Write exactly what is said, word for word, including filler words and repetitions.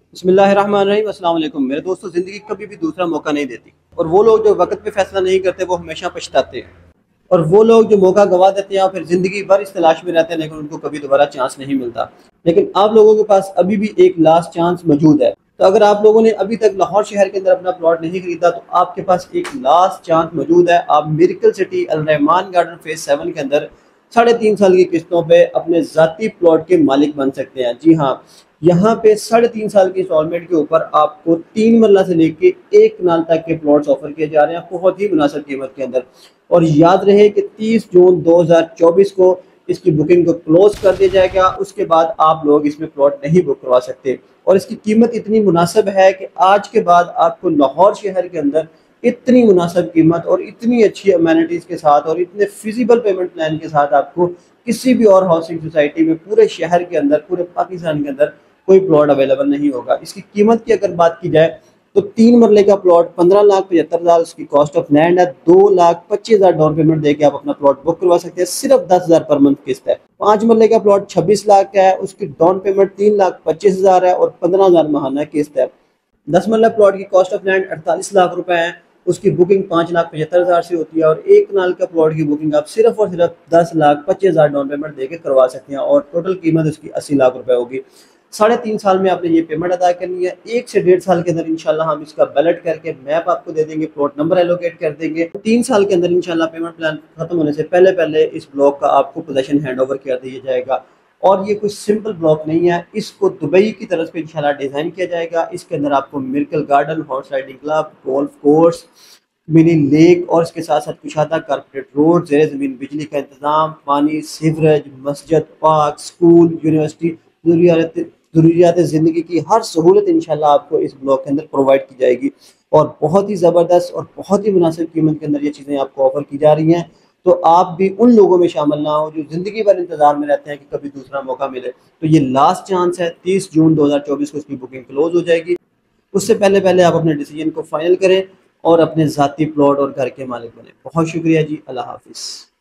बिस्मिल्लाहिर्रहमानिर्रहीम, अस्सलाम वालेकुम। मेरे दोस्तों, ज़िंदगी कभी भी दूसरा मौका नहीं देती और वो लोग जो वक्त पे फैसला नहीं करते वो हमेशा पछताते हैं। और वो लोग जो मौका गवा देते हैं और फिर ज़िंदगी भर इस तलाश में रहते हैं लेकिन उनको कभी दोबारा चांस नहीं मिलता। लेकिन आप लोगों के पास अभी भी एक लास्ट चांस मौजूद है। तो अगर आप लोगों ने अभी तक लाहौर शहर के अंदर अपना प्लॉट नहीं खरीदा तो आपके पास एक लास्ट चांस मौजूद है। आप miracle city Al Rahman garden phase seven के अंदर साढ़े तीन साल की किस्तों पे अपने ज़ाती प्लॉट के मालिक बन सकते हैं। जी हाँ, यहाँ पे साढ़े तीन साल की इंस्टॉलमेंट के ऊपर आपको तीन मरला से लेके एक कनाल तक के प्लॉट्स ऑफर किए जा रहे हैं बहुत ही मुनासिब कीमत के अंदर। और याद रहे कि तीस जून दो हज़ार चौबीस को इसकी बुकिंग को क्लोज कर दिया जाएगा। उसके बाद आप लोग इसमें प्लॉट नहीं बुक करवा सकते। और इसकी कीमत इतनी मुनासिब है कि आज के बाद आपको लाहौर शहर के अंदर इतनी मुनासिब कीमत और इतनी अच्छी अमेनिटीज़ के साथ और इतने फिजिबल पेमेंट प्लान के साथ आपको किसी भी और हाउसिंग सोसाइटी में पूरे शहर के अंदर, पूरे पाकिस्तान के अंदर कोई प्लॉट अवेलेबल नहीं होगा। इसकी कीमत की अगर बात की जाए तो तीन मरले का प्लॉट पंद्रह लाख पचहत्तर हज़ार उसकी कॉस्ट ऑफ लैंड है। दो लाख पच्चीस हज़ार डाउन पेमेंट देके आप अपना प्लॉट बुक करवा सकते हैं। सिर्फ दस हज़ार पर मंथ किस्त है। पाँच मरले का प्लॉट छब्बीस लाख का है, उसकी डाउन पेमेंट तीन लाख पच्चीस हज़ार है और पंद्रह हज़ार महाना किस्त है। दस मरला प्लॉट की कॉस्ट ऑफ लैंड अड़तालीस लाख रुपए है, उसकी बुकिंग पाँच लाख पचहत्तर हज़ार से होती है। और एक कनाल का प्लॉट की बुकिंग आप सिर्फ और सिर्फ दस लाख पच्चीस हज़ार डाउन पेमेंट देके करवा सकते हैं और टोटल कीमत उसकी अस्सी लाख रुपए होगी। साढ़े तीन साल में आपने ये पेमेंट अदा करनी है। एक से डेढ़ साल के अंदर इंशाल्लाह हम इसका बैलेट करके मैप आपको दे देंगे, प्लॉट नंबर एलोकेट कर देंगे। तीन साल के अंदर इंशाल्लाह पेमेंट प्लान खत्म होने से पहले पहले इस ब्लॉक का आपको पोजेसन हैंड ओवर कर दिया जाएगा। और ये कोई सिंपल ब्लॉक नहीं है, इसको दुबई की तरफ पे इंशाल्लाह डिज़ाइन किया जाएगा। इसके अंदर आपको miracle garden, horse riding club, golf course, mini lake और इसके साथ साथ कुशादा कारपोरेट रोड, ज़ेरे ज़मीन बिजली का इंतज़ाम, पानी, सीवरेज, मस्जिद, पार्क, स्कूल, यूनिवर्सिटी, ज़रूरियात ज़रूरियात ज़िंदगी की हर सहूलत इंशाल्लाह आपको इस ब्लॉक के अंदर प्रोवाइड की जाएगी। और बहुत ही ज़बरदस्त और बहुत ही मुनासिब कीमत के अंदर ये चीज़ें आपको ऑफर की जा रही हैं। तो आप भी उन लोगों में शामिल ना हो जो ज़िंदगी भर इंतज़ार में रहते हैं कि कभी दूसरा मौका मिले। तो ये लास्ट चांस है, तीस जून दो हज़ार चौबीस को इसकी बुकिंग क्लोज हो जाएगी। उससे पहले पहले आप अपने डिसीजन को फाइनल करें और अपने ज़ाती प्लॉट और घर के मालिक बने। बहुत शुक्रिया जी, अल्लाह हाफिज़।